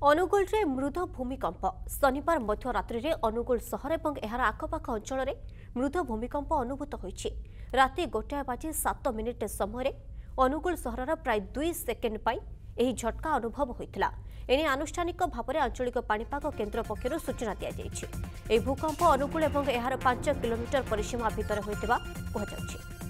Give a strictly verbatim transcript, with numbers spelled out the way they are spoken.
अनुगुल रे मृद भूमिकंप शनिवार मध्यरात्रि रे अनुगुल सहर और यार आखपाख अंचल में मृद भूमिकंप अनुभूत होइछि। राति गोटाए बाजी सात मिनिट समय अनुगुल सहर प्राय दुई सेकेंड पाई एही झटका अनुभव होइतिला। एने आनुष्ठानिक भाव में आंचलिक पाणीपाग केन्द्र पक्षर सूचना दी जाइछि। एही भूकंप अनुगुल और यार पांच किलोमीटर परिसीमा भितर होइतिबा कुहाଯାଉଛି।